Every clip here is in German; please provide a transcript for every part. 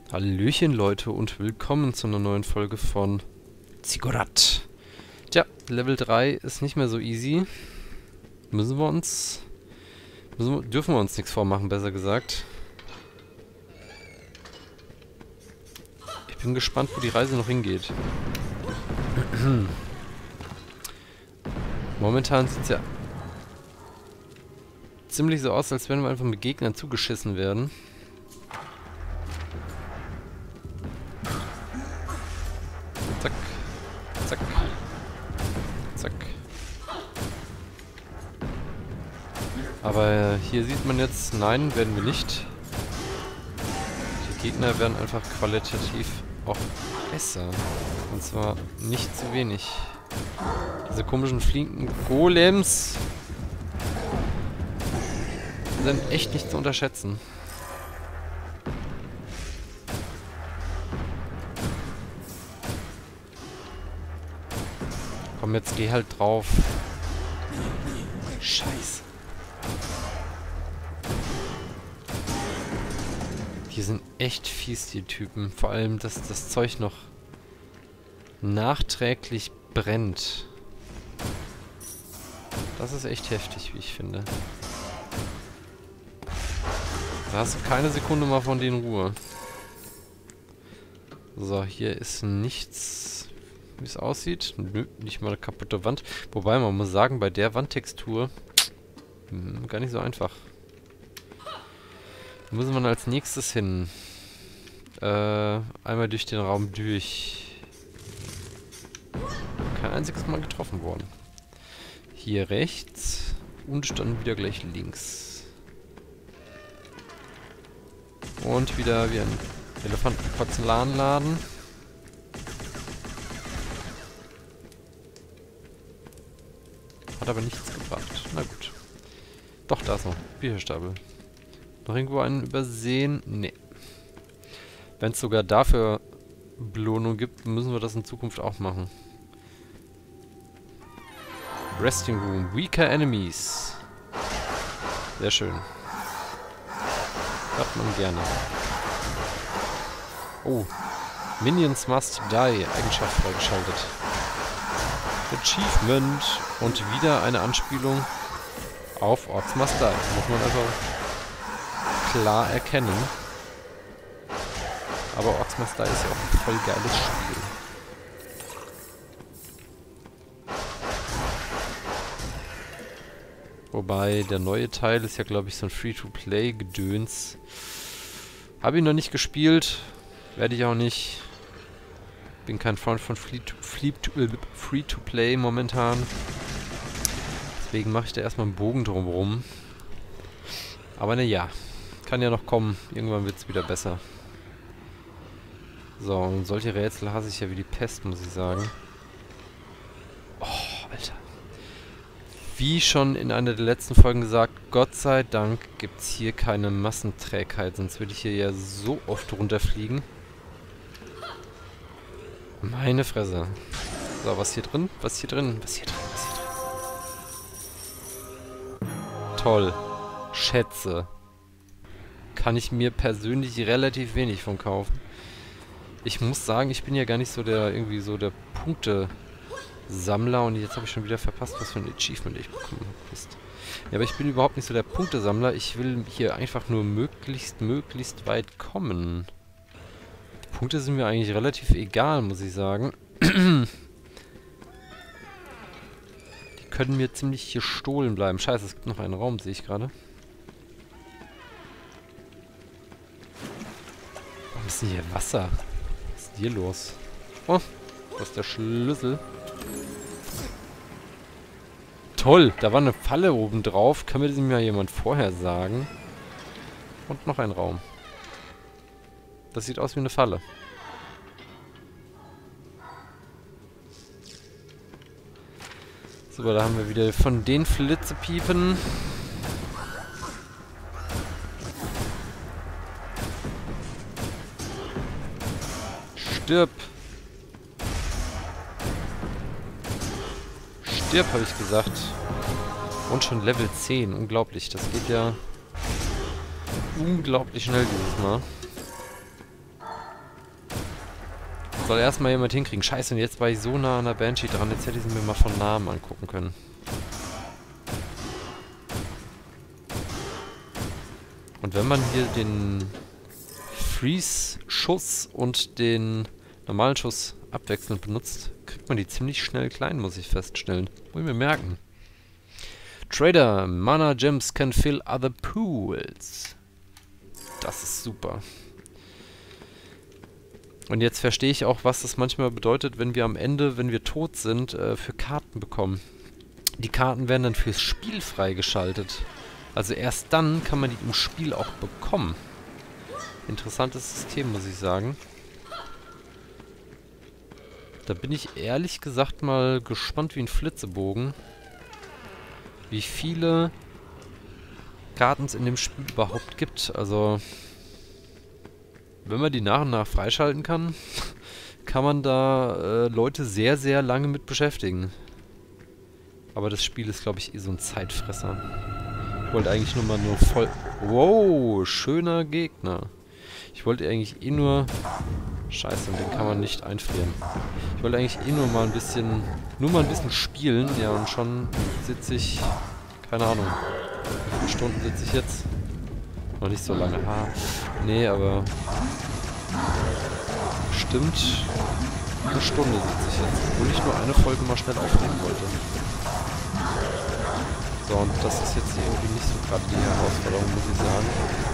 Hallöchen Leute und willkommen zu einer neuen Folge von Ziggurat. Tja, Level 3 ist nicht mehr so easy. Dürfen wir uns nichts vormachen, besser gesagt. Ich bin gespannt, wo die Reise noch hingeht. Momentan sieht es ja ziemlich so aus, als wenn wir einfach mit Gegnern zugeschissen werden. Zack. Zack. Zack. Aber hier sieht man jetzt, nein, werden wir nicht. Die Gegner werden einfach qualitativ auch besser. Und zwar nicht zu wenig. Diese komischen flinken Golems sind echt nicht zu unterschätzen. Komm, jetzt geh halt drauf. Scheiße. Die sind echt fies, die Typen. Vor allem, dass das Zeug noch nachträglich brennt. Das ist echt heftig, wie ich finde. Da hast du keine Sekunde mal von denen Ruhe. So, hier ist nichts, wie es aussieht. Nö, nicht mal eine kaputte Wand. Wobei, man muss sagen, bei der Wandtextur gar nicht so einfach. Wo müssen wir als nächstes hin? Einmal durch den Raum durch. Kein einziges Mal getroffen worden. Hier rechts und dann wieder gleich links. Und wieder wie ein Elefantenporzellanladen. Hat aber nichts gebracht. Na gut. Doch, da ist noch Bücherstapel. Noch irgendwo einen übersehen? Nee. Wenn es sogar dafür Belohnung gibt, müssen wir das in Zukunft auch machen. Resting Room. Weaker Enemies. Sehr schön. Hat man gerne. Oh. Minions must die. Eigenschaft freigeschaltet. Achievement. Und wieder eine Anspielung auf Orcs must die. Muss man also klar erkennen. Aber Orcs must die ist ja auch ein voll geiles Spiel. Wobei, der neue Teil ist ja, glaube ich, so ein Free-to-Play-Gedöns. Habe ich noch nicht gespielt. Werde ich auch nicht. Bin kein Freund von Free-to-Play momentan. Deswegen mache ich da erstmal einen Bogen drumherum. Aber naja, kann ja noch kommen. Irgendwann wird es wieder besser. So, und solche Rätsel hasse ich ja wie die Pest, muss ich sagen. Oh, Alter. Wie schon in einer der letzten Folgen gesagt, Gott sei Dank gibt es hier keine Massenträgheit, sonst würde ich hier ja so oft runterfliegen. Meine Fresse. So, was hier drin? Was hier drin? Was hier drin? Was hier drin? Toll. Schätze. Kann ich mir persönlich relativ wenig von kaufen. Ich muss sagen, ich bin ja gar nicht so der, irgendwie so der Punktesammler und jetzt habe ich schon wieder verpasst, was für ein Achievement ich bekommen habe. Ja, aber ich bin überhaupt nicht so der Punktesammler. Ich will hier einfach nur möglichst weit kommen. Die Punkte sind mir eigentlich relativ egal, muss ich sagen. Die können mir ziemlich hier gestohlen bleiben. Scheiße, es gibt noch einen Raum, sehe ich gerade. Warum ist denn hier Wasser? Was ist hier los? Oh, das ist der Schlüssel. Toll, da war eine Falle oben drauf. Kann mir das mal jemand vorher sagen? Und noch ein Raum. Das sieht aus wie eine Falle. So, da haben wir wieder von den Flitzepiepen. Stirb! Stirb, habe ich gesagt. Und schon Level 10. Unglaublich. Das geht ja unglaublich schnell dieses Mal. Soll erstmal jemand hinkriegen. Scheiße, und jetzt war ich so nah an der Banshee dran. Jetzt hätte ich sie mir mal von Namen angucken können. Und wenn man hier den Freeze-Schuss und den normalen Schuss abwechselnd benutzt, kriegt man die ziemlich schnell klein, muss ich feststellen. Muss ich mir merken. Trader, Mana Gems can fill other pools. Das ist super. Und jetzt verstehe ich auch, was das manchmal bedeutet, wenn wir am Ende, wenn wir tot sind, für Karten bekommen. Die Karten werden dann fürs Spiel freigeschaltet. Also erst dann kann man die im Spiel auch bekommen. Interessantes System, muss ich sagen. Da bin ich ehrlich gesagt mal gespannt wie ein Flitzebogen, wie viele Karten es in dem Spiel überhaupt gibt. Also, wenn man die nach und nach freischalten kann, kann man da Leute sehr, sehr lange mit beschäftigen. Aber das Spiel ist, glaube ich, eh so ein Zeitfresser. Ich wollte eigentlich nur voll... Wow, schöner Gegner. Ich wollte eigentlich eh nur... Scheiße, den kann man nicht einfrieren. Ich wollte eigentlich eh nur mal ein bisschen... Nur mal ein bisschen spielen. Ja, und schon sitze ich... Keine Ahnung. Wie viele Stunden sitze ich jetzt? Noch nicht so lange. Ha. Nee, aber... Stimmt. Eine Stunde sitze ich jetzt. Obwohl ich nur eine Folge mal schnell aufnehmen wollte. So, und das ist jetzt irgendwie nicht so gerade die Herausforderung, muss ich sagen.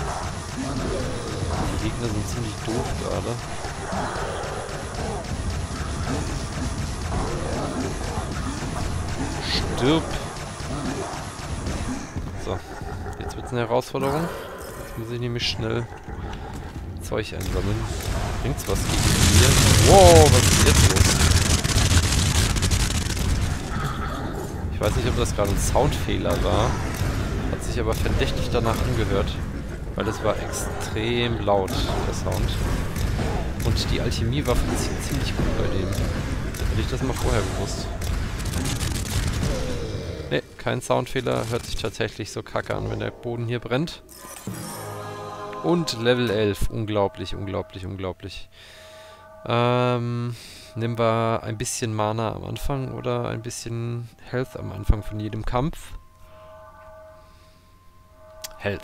Die Gegner sind ziemlich doof gerade. Stirb! So, jetzt wird es eine Herausforderung. Jetzt muss ich nämlich schnell Zeug einsammeln. Bringt's was gegen mir? Wow, was ist jetzt los? Ich weiß nicht, ob das gerade ein Soundfehler war. Hat sich aber verdächtig danach angehört. Weil es war extrem laut, der Sound. Und die Alchemiewaffe zieht ziemlich gut bei dem. Hätte ich das mal vorher gewusst. Ne, kein Soundfehler. Hört sich tatsächlich so kacke an, wenn der Boden hier brennt. Und Level 11. Unglaublich, unglaublich, unglaublich. Nehmen wir ein bisschen Mana am Anfang oder ein bisschen Health am Anfang von jedem Kampf. Health.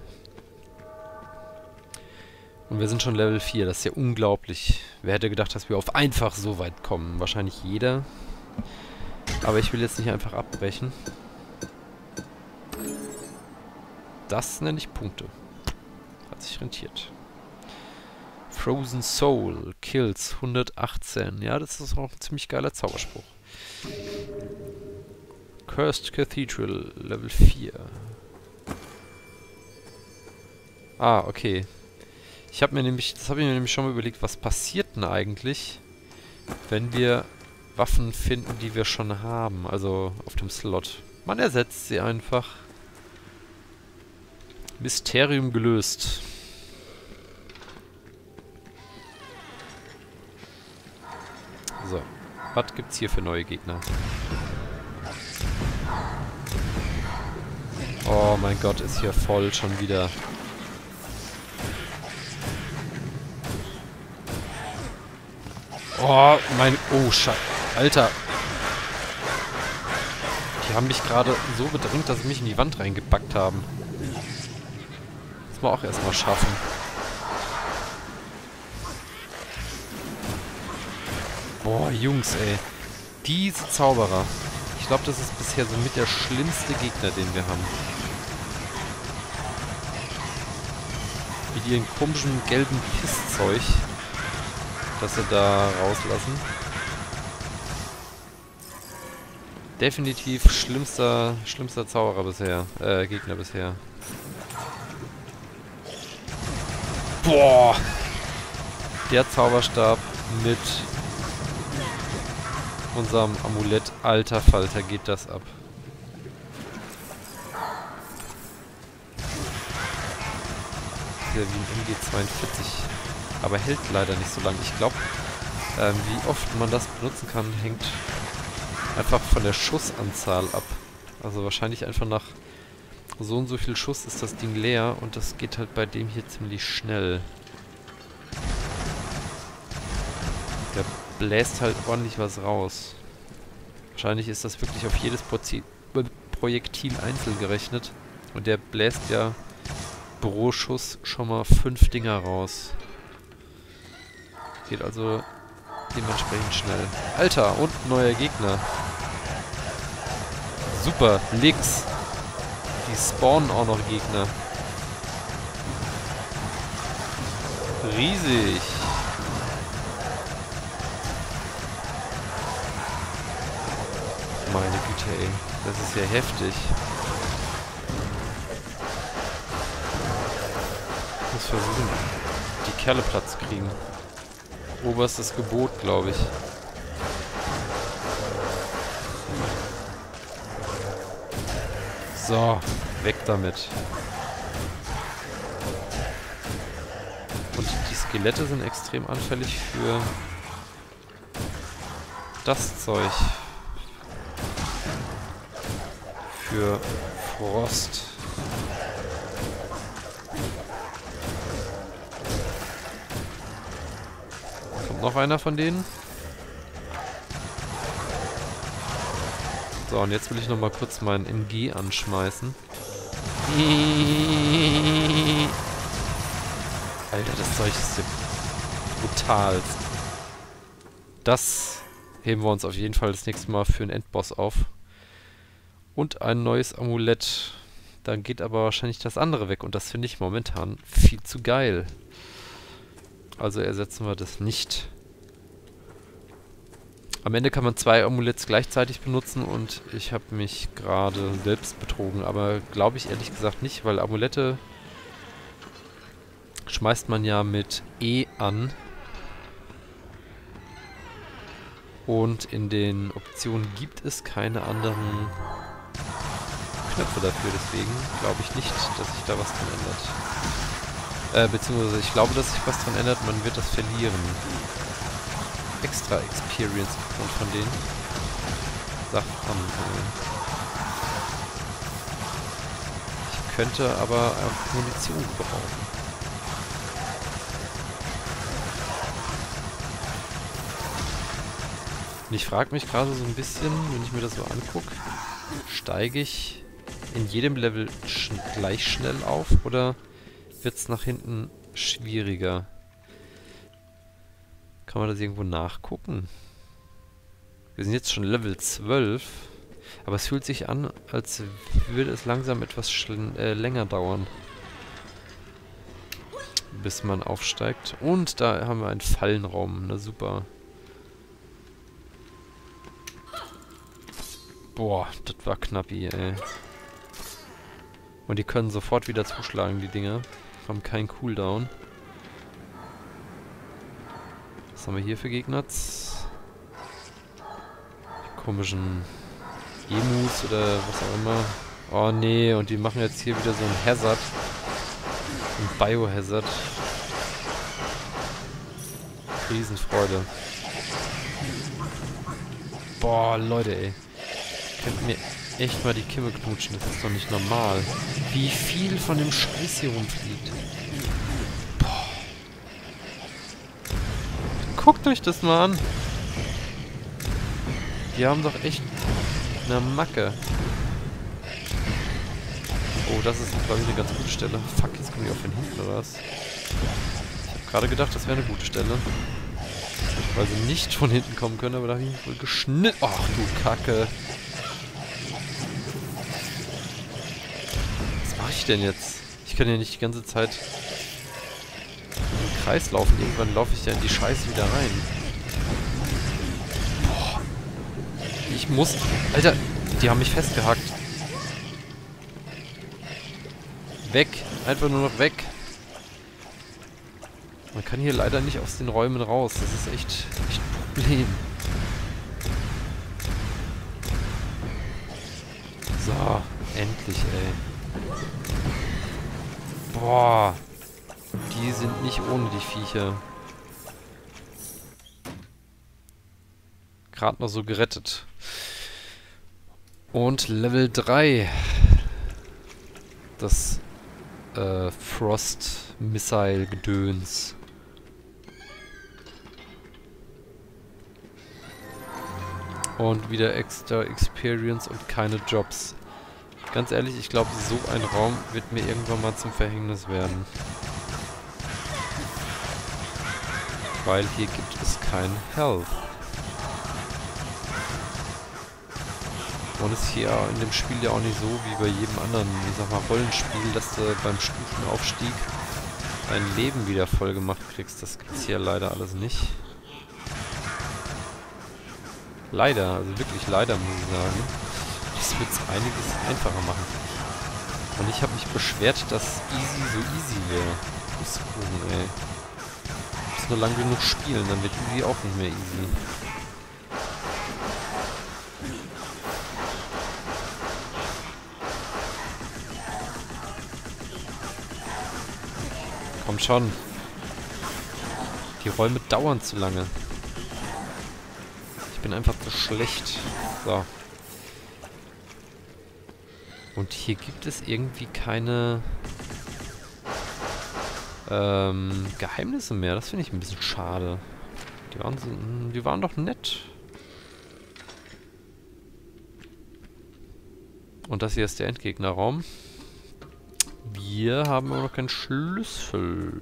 Und wir sind schon Level 4, das ist ja unglaublich. Wer hätte gedacht, dass wir auf einfach so weit kommen? Wahrscheinlich jeder. Aber ich will jetzt nicht einfach abbrechen. Das nenne ich Punkte. Hat sich rentiert. Frozen Soul, Kills 118. Ja, das ist auch ein ziemlich geiler Zauberspruch. Cursed Cathedral, Level 4. Ah, okay. Das habe ich mir nämlich schon mal überlegt, was passiert denn eigentlich, wenn wir Waffen finden, die wir schon haben, also auf dem Slot. Man ersetzt sie einfach. Mysterium gelöst. So, was gibt's hier für neue Gegner? Oh mein Gott, ist hier voll schon wieder. Oh, oh, Scheiße. Alter. Die haben mich gerade so bedrängt, dass sie mich in die Wand reingepackt haben. Das muss man auch erstmal schaffen. Boah, Jungs, ey. Diese Zauberer. Ich glaube, das ist bisher so mit der schlimmste Gegner, den wir haben. Mit ihren komischen gelben Pisszeug, das sie da rauslassen. Definitiv schlimmster Zauberer bisher. Gegner bisher. Boah! Der Zauberstab mit unserem Amulett. Alter Falter, geht das ab. Ist ja wie ein MG42. Aber hält leider nicht so lange. Ich glaube, wie oft man das benutzen kann, hängt einfach von der Schussanzahl ab. Also wahrscheinlich einfach nach so und so viel Schuss ist das Ding leer und das geht halt bei dem hier ziemlich schnell. Der bläst halt ordentlich was raus. Wahrscheinlich ist das wirklich auf jedes Projektil einzeln gerechnet. Und der bläst ja pro Schuss schon mal 5 Dinger raus. Geht also dementsprechend schnell. Alter, und neuer Gegner. Super, links. Die spawnen auch noch Gegner. Riesig. Meine Güte, ey. Das ist ja heftig. Ich muss versuchen, die Kerle Platz zu kriegen. Oberstes Gebot, glaube ich. So, weg damit. Und die Skelette sind extrem anfällig für das Zeug. Für Frost. Kommt noch einer von denen? So, und jetzt will ich noch mal kurz meinen MG anschmeißen. Alter, das Zeug ist ja brutal. Das heben wir uns auf jeden Fall das nächste Mal für einen Endboss auf. Und ein neues Amulett. Dann geht aber wahrscheinlich das andere weg. Und das finde ich momentan viel zu geil. Also ersetzen wir das nicht. Am Ende kann man 2 Amuletts gleichzeitig benutzen. Und ich habe mich gerade selbst betrogen. Aber glaube ich ehrlich gesagt nicht. Weil Amulette schmeißt man ja mit E an. Und in den Optionen gibt es keine anderen Knöpfe dafür, deswegen glaube ich nicht, dass sich da was dran ändert. Beziehungsweise ich glaube, dass sich was dran ändert, man wird das verlieren. Extra Experience aufgrund von den Sachen. Ich könnte aber auch Munition gebrauchen. Und ich frage mich gerade so ein bisschen, wenn ich mir das so angucke, steige ich in jedem Level gleich schnell auf oder wird es nach hinten schwieriger? Kann man das irgendwo nachgucken? Wir sind jetzt schon Level 12, aber es fühlt sich an, als würde es langsam etwas länger dauern, bis man aufsteigt. Und da haben wir einen Fallenraum, na super. Boah, das war knappi, ey. Und die können sofort wieder zuschlagen, die Dinger. Haben keinen Cooldown. Was haben wir hier für Gegner? Die komischen Emus oder was auch immer. Oh nee, und die machen jetzt hier wieder so ein Hazard. Ein Biohazard. Riesenfreude. Boah, Leute, ey. Könnt mir echt mal die Kimme knutschen, das ist doch nicht normal. Wie viel von dem Scheiß hier rumfliegt. Boah. Guckt euch das mal an. Die haben doch echt eine Macke. Oh, das ist, glaube ich, eine ganz gute Stelle. Fuck, jetzt komme ich auf den hinten, oder was? Ich habe gerade gedacht, das wäre eine gute Stelle. Weil sie nicht von hinten kommen können, aber da habe ich mich wohl geschnitten. Ach du Kacke. Was mache ich denn jetzt? Ich kann ja nicht die ganze Zeit im Kreis laufen. Irgendwann laufe ich ja in die Scheiße wieder rein. Boah. Ich muss... Alter, die haben mich festgehackt. Weg. Einfach nur noch weg. Man kann hier leider nicht aus den Räumen raus. Das ist echt ein Problem. So, endlich, ey. Boah. Die sind nicht ohne die Viecher. Gerade noch so gerettet. Und Level 3. Das Frost Missile Gedöns. Und wieder extra Experience und keine Jobs. Ganz ehrlich, ich glaube, so ein Raum wird mir irgendwann mal zum Verhängnis werden. Weil hier gibt es kein Health. Und es ist hier in dem Spiel ja auch nicht so wie bei jedem anderen, ich sag mal, Rollenspiel, dass du beim Stufenaufstieg dein Leben wieder voll gemacht kriegst. Das gibt's hier leider alles nicht. Leider, also wirklich leider, muss ich sagen. Das wird es einiges einfacher machen. Und ich habe mich beschwert, dass easy so easy wäre. Pustekuchen, ey. Ich muss nur lang genug spielen, dann wird easy auch nicht mehr easy. Komm schon. Die Räume dauern zu lange. Ich bin einfach zu schlecht. So. Und hier gibt es irgendwie keine Geheimnisse mehr. Das finde ich ein bisschen schade. Die waren doch nett. Und das hier ist der Endgegnerraum. Wir haben aber noch keinen Schlüssel.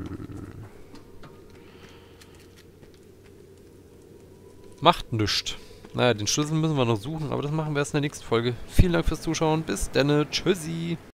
Macht nichts. Naja, den Schlüssel müssen wir noch suchen, aber das machen wir erst in der nächsten Folge. Vielen Dank fürs Zuschauen. Bis dann. Tschüssi.